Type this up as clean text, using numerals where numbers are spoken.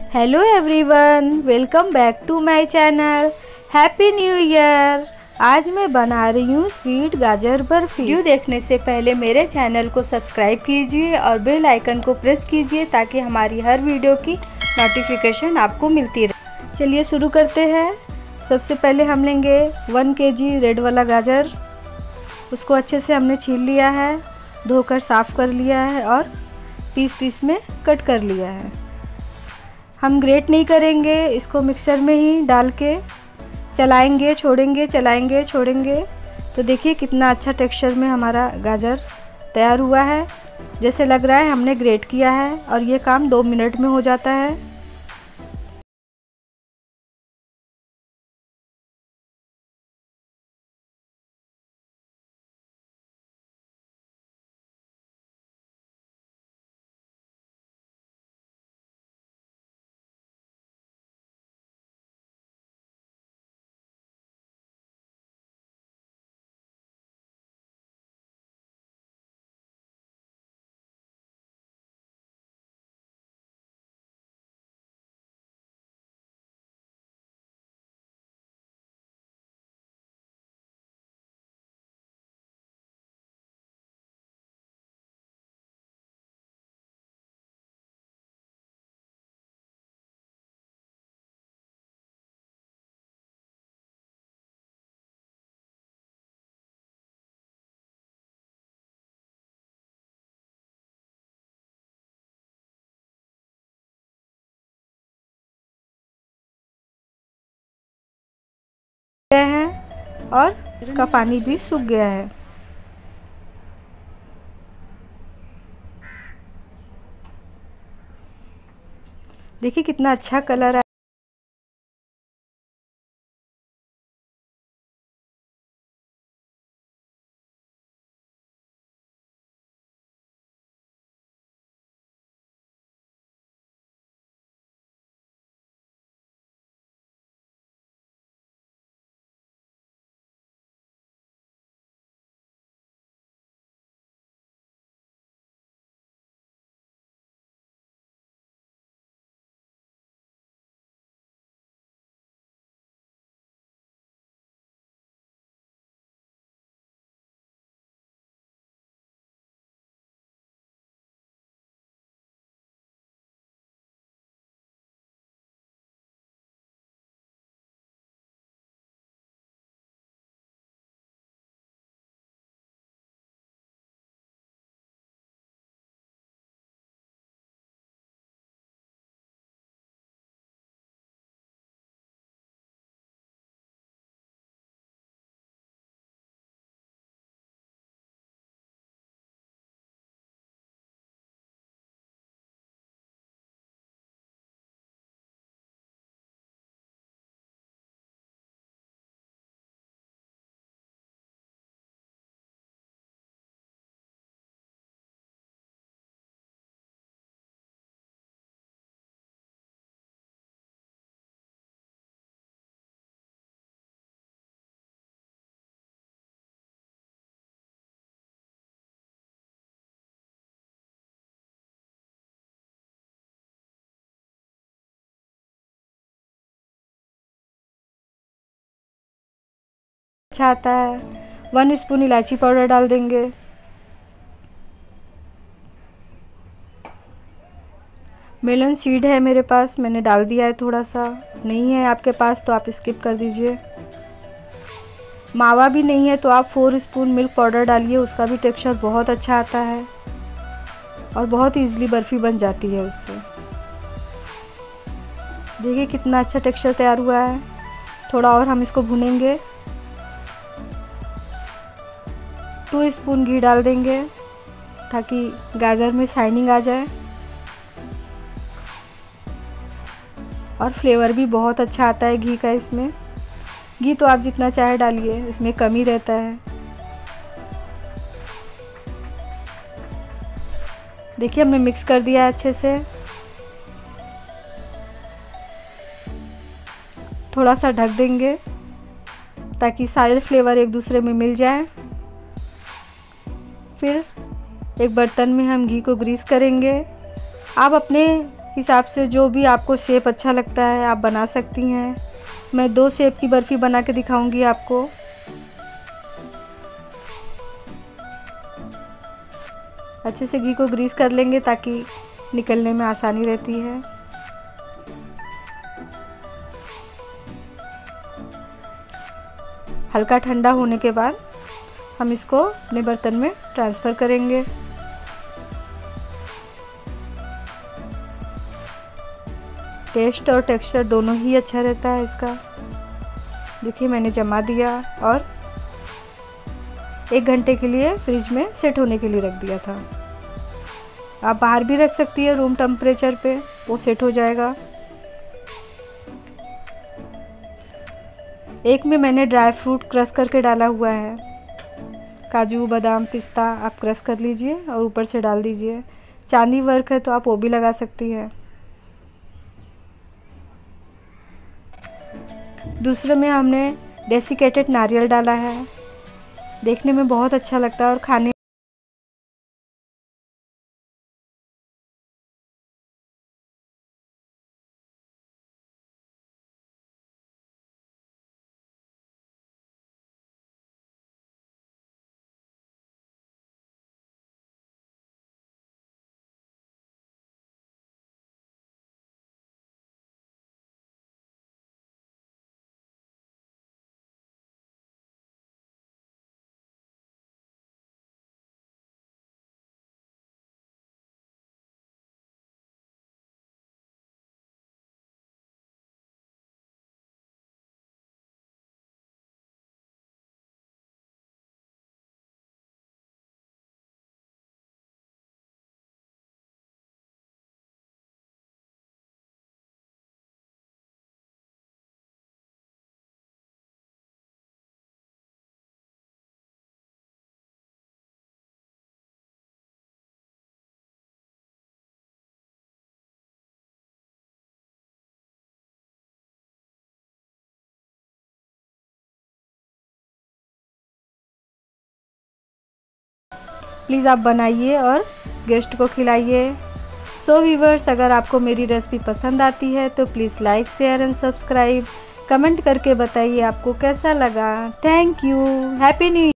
Hello everyone, welcome back to my channel. Happy new year. आज मैं बना रही हूँ स्वीट गाजर बर्फी। वीडियो देखने से पहले मेरे चैनल को सब्सक्राइब कीजिए और बेल आइकन को प्रेस कीजिए ताकि हमारी हर वीडियो की नोटिफिकेशन आपको मिलती रहे। चलिए शुरू करते हैं। सबसे पहले हम लेंगे 1 kg रेड वाला गाजर। उसको अच्छे से हमने छील लिया है, धोकर साफ़ कर लिया है और पीस में कट कर लिया है। हम ग्रेट नहीं करेंगे, इसको मिक्सर में ही डाल के चलाएंगे छोड़ेंगे, चलाएंगे छोड़ेंगे। तो देखिए कितना अच्छा टेक्सचर में हमारा गाजर तैयार हुआ है। जैसे लग रहा है हमने ग्रेट किया है और ये काम 2 मिनट में हो जाता है। हैं और इसका पानी भी सूख गया है। देखिए कितना अच्छा कलर है। अच्छा आता है। 1 स्पून इलायची पाउडर डाल देंगे। मेलन सीड है मेरे पास, मैंने डाल दिया है थोड़ा सा। नहीं है आपके पास तो आप स्किप कर दीजिए। मावा भी नहीं है तो आप 4 स्पून मिल्क पाउडर डालिए, उसका भी टेक्सचर बहुत अच्छा आता है और बहुत इजीली बर्फ़ी बन जाती है उससे। देखिए कितना अच्छा टेक्सचर तैयार हुआ है। थोड़ा और हम इसको भूनेंगे। 2 स्पून घी डाल देंगे ताकि गाजर में शाइनिंग आ जाए और फ्लेवर भी बहुत अच्छा आता है घी का। इसमें घी तो आप जितना चाहे डालिए, इसमें कमी रहता है। देखिए हमने मिक्स कर दिया है अच्छे से। थोड़ा सा ढक देंगे ताकि सारे फ्लेवर एक दूसरे में मिल जाए। फिर एक बर्तन में हम घी को ग्रीस करेंगे। आप अपने हिसाब से जो भी आपको शेप अच्छा लगता है आप बना सकती हैं। मैं 2 शेप की बर्फ़ी बना के दिखाऊंगी आपको। अच्छे से घी को ग्रीस कर लेंगे ताकि निकलने में आसानी रहती है। हल्का ठंडा होने के बाद हम इसको अपने बर्तन में ट्रांसफ़र करेंगे। टेस्ट और टेक्सचर दोनों ही अच्छा रहता है इसका। देखिए मैंने जमा दिया और 1 घंटे के लिए फ्रिज में सेट होने के लिए रख दिया था। आप बाहर भी रख सकती है रूम टेम्परेचर पे, वो सेट हो जाएगा। एक में मैंने ड्राई फ्रूट क्रश करके डाला हुआ है। काजू बादाम पिस्ता आप क्रश कर लीजिए और ऊपर से डाल दीजिए। चांदी वर्क है तो आप वो भी लगा सकती है। दूसरे में हमने डेसिकेटेड नारियल डाला है। देखने में बहुत अच्छा लगता है और खाने प्लीज़ आप बनाइए और गेस्ट को खिलाइए। सो व्यूअर्स, अगर आपको मेरी रेसिपी पसंद आती है तो please like share and subscribe. Comment करके बताइए आपको कैसा लगा। Thank you. Happy new year.